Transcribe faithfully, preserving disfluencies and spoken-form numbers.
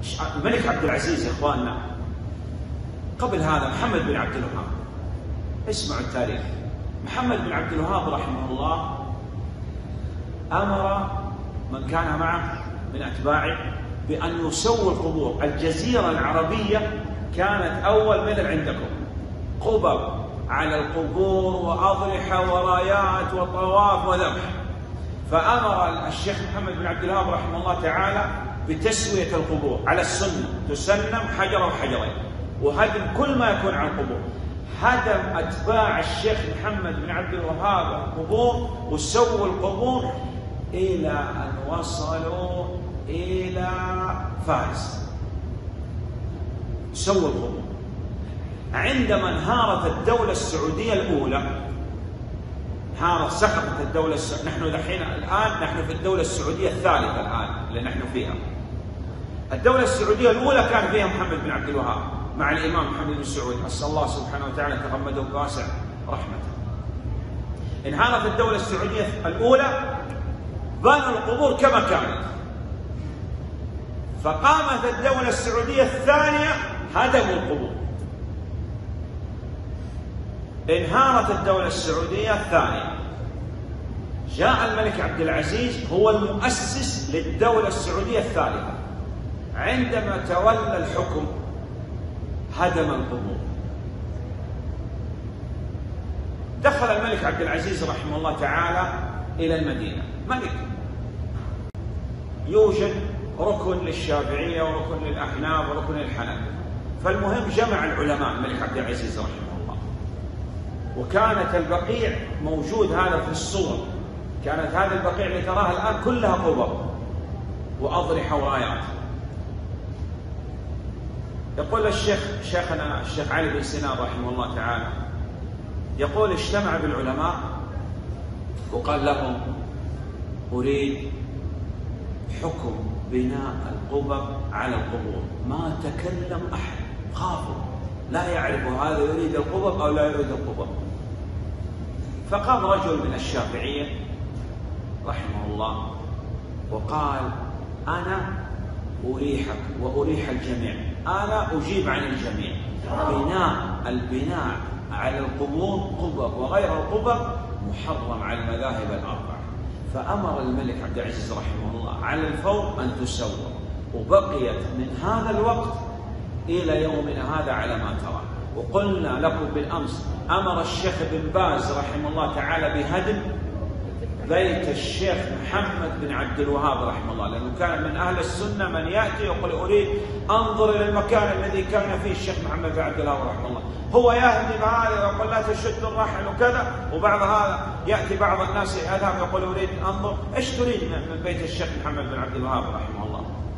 الملك عبد العزيز يا إخواننا قبل هذا محمد بن عبد الوهاب. اسمعوا التاريخ. محمد بن عبد الوهاب رحمه الله أمر من كان معه من أتباعه بأن يسووا القبور. الجزيرة العربية كانت أول مثل عندكم، قبب على القبور وأضرحة ورايات وطواف وذبح. فأمر الشيخ محمد بن عبد الوهاب رحمه الله تعالى بتسوية القبور على السنة، تسنم حجر وحجرين، وهدم كل ما يكون على القبور. هدم أتباع الشيخ محمد بن عبد الوهاب القبور وسووا القبور إلى أن وصلوا إلى فارس. سووا القبور. عندما انهارت الدولة السعودية الأولى، انهارت سقطت الدولة السعودية، نحن دحين الآن نحن في الدولة السعودية الثالثة الآن اللي نحن فيها. الدولة السعودية الأولى كان فيها محمد بن عبد الوهاب مع الإمام محمد بن سعود، أسأل الله سبحانه وتعالى يتغمده بواسع رحمته. انهارت الدولة السعودية الأولى، بنوا القبور كما كانت. فقامت الدولة السعودية الثانية هدموا القبور. انهارت الدولة السعودية الثانية، جاء الملك عبد العزيز هو المؤسس للدولة السعودية الثالثة. عندما تولى الحكم هدم القبور. دخل الملك عبد العزيز رحمه الله تعالى إلى المدينة. ملك يوجد ركن للشافعية وركن للأحناف وركن للحنابلة. فالمهم جمع العلماء الملك عبد العزيز رحمه الله. وكانت البقيع موجود هذا في الصور، كانت هذه البقيع اللي تراها الآن كلها قبب وأضرحة ورايات. يقول الشيخ شيخنا الشيخ علي بن سنان رحمه الله تعالى، يقول اجتمع بالعلماء وقال لهم أريد حكم بناء القبب على القبور. ما تكلم أحد، خافوا لا يعرف هذا يريد القبب أو لا يريد القبب. فقام رجل من الشافعية رحمه الله وقال أنا أريحك وأريح الجميع، أنا أجيب عن الجميع. بناء البناء على القبور قبب وغير القبب محرم على المذاهب الأربعة. فأمر الملك عبد العزيز رحمه الله على الفور أن تسوى، وبقيت من هذا الوقت إلى يومنا هذا على ما ترى. وقلنا لكم بالأمس أمر الشيخ بن باز رحمه الله تعالى بهدم بيت الشيخ محمد بن عبد الوهاب رحمه الله، لأنه كان من أهل السنة من يأتي يقول أريد أنظر إلى المكان الذي كان فيه الشيخ محمد بن عبد الوهاب رحمه الله. هو يهدم هذا ويقول لا تشد الرحل وكذا، وبعض هذا يأتي بعض الناس يذهب يقول أريد أنظر. إيش تريد من بيت الشيخ محمد بن عبد الوهاب رحمه الله؟